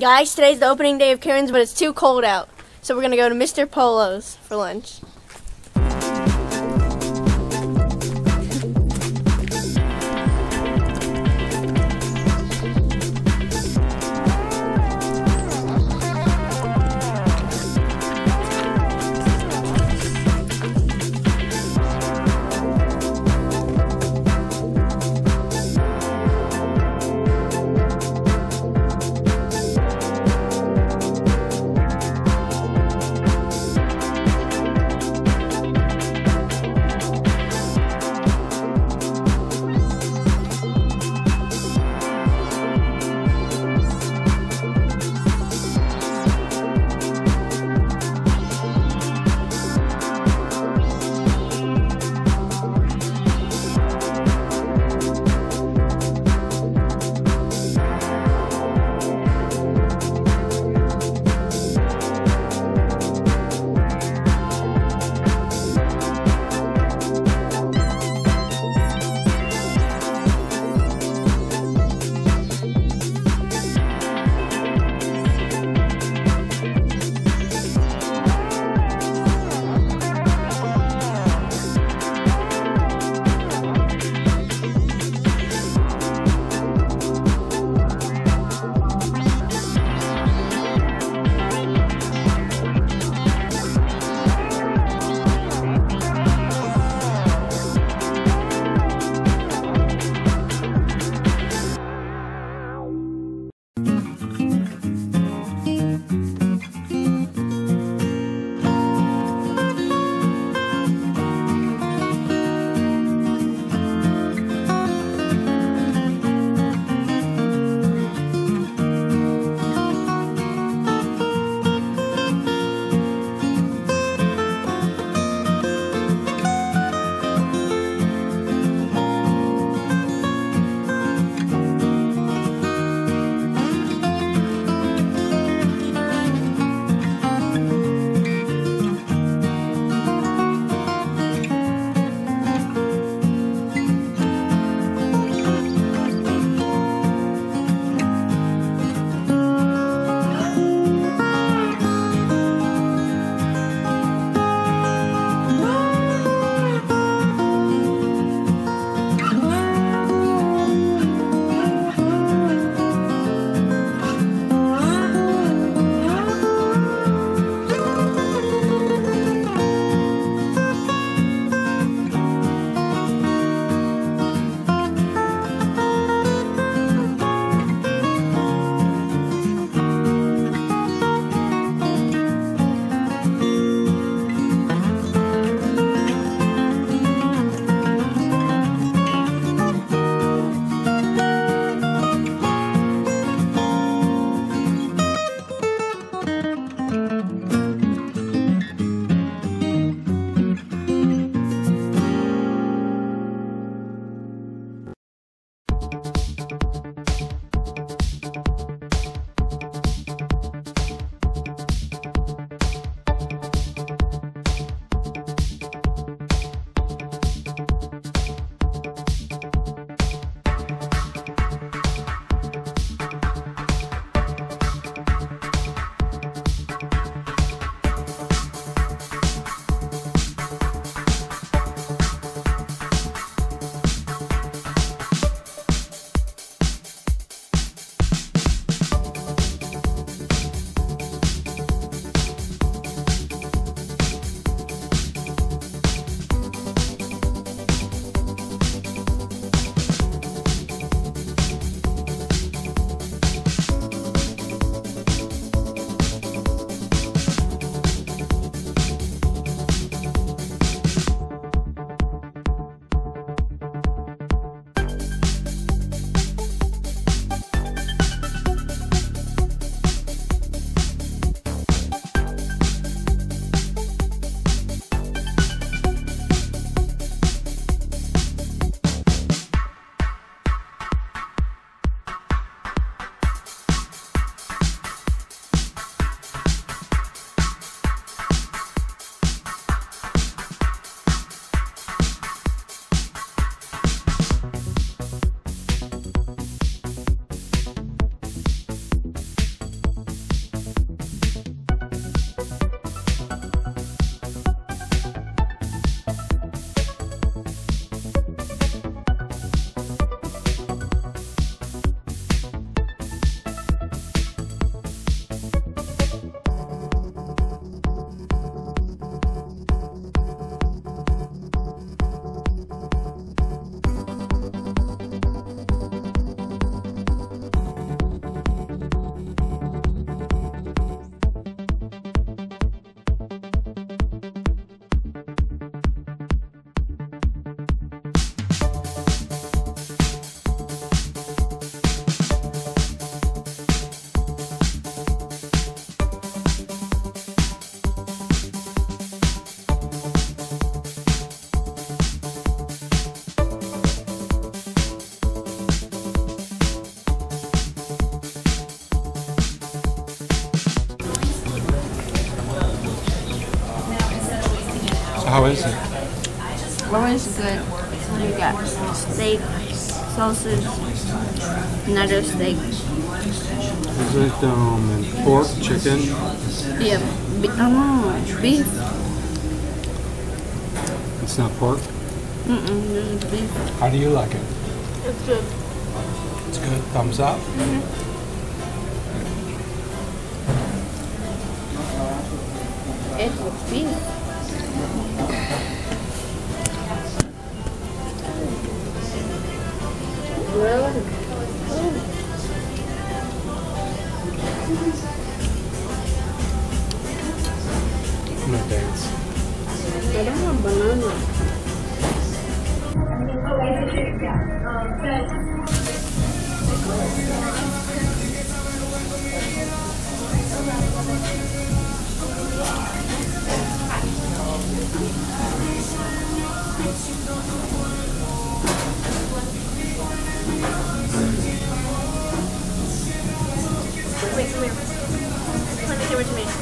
Guys, today's the opening day of Karen's, but it's too cold out. So we're going to go to Mr. Polo's for lunch. How is it? Orange is good. You got steak, sausage, another steak. Is it pork, chicken? Yeah, beef. It's not pork? This is beef. How do you like it? It's good. It's good. Thumbs up? It's beef. Really? No thanks. I don't have banana. Wait, come here. Let me give it to me.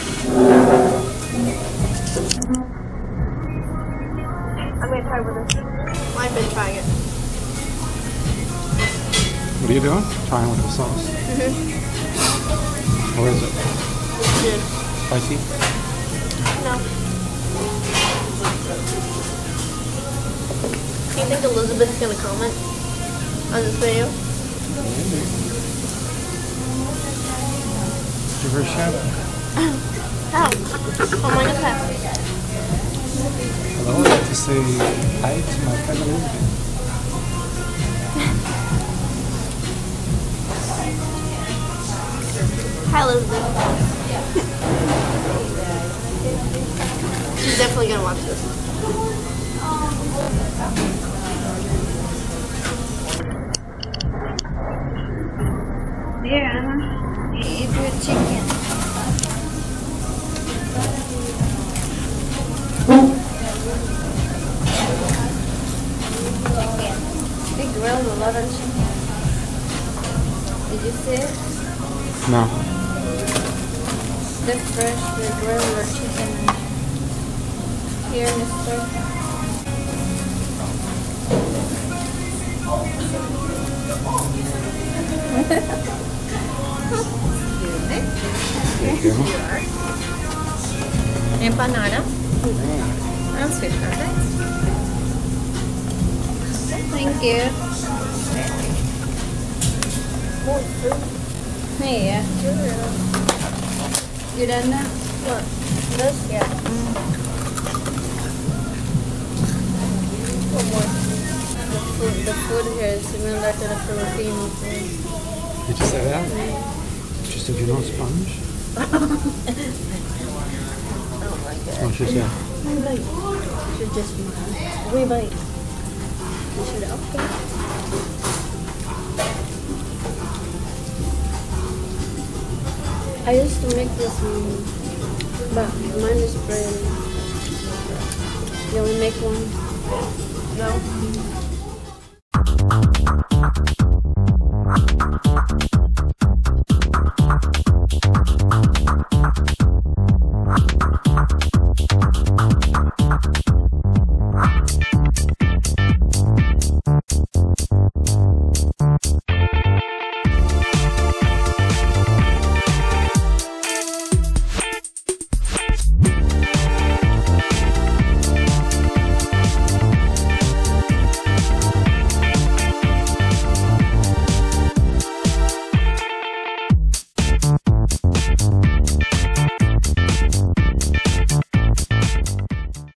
I'm gonna try with this. I've been trying it. What are you doing? Trying with the sauce. Or is it? It's good. Spicy? No. Do you think Elizabeth's gonna comment on this video? Give her a shout out. How? Oh my god. Hello, I'd like to say hi to my friend Elizabeth. Hi, Elizabeth. She's definitely gonna watch this. Here, Anna. Eat your chicken. They grilled a lot of chicken. Did you see it? No. The fresh, the grilled chicken. Here, mister. Thank you. Empanada. I'm sweet perfect. Thank you. More food. Yeah. You done now? What? This? Yeah. One more. The food here is similar to the Filipino food. Did you say that? Just said you know sponge? Oh my god. What she said? Wait. Should just wait. You should okay. I used to make this but mine is brand. You want to make one? No.